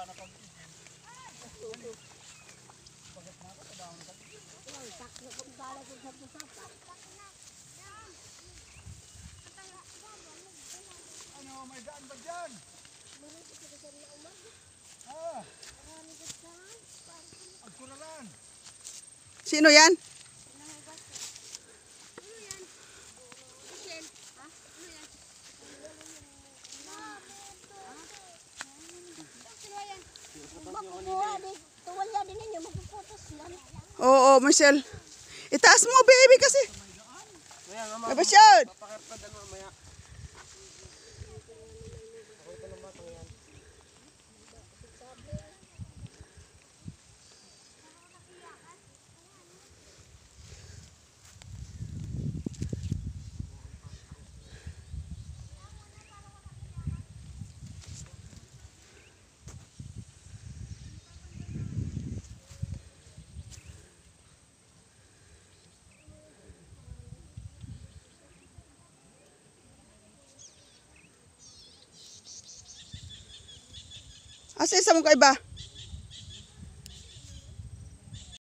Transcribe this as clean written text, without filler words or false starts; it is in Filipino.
Ano, may daan ba dyan? Ang kuralan. Sino yan? Oo, Michelle. Itaas mo, baby, kasi. Kabasyod. Asa isa mo kaiba?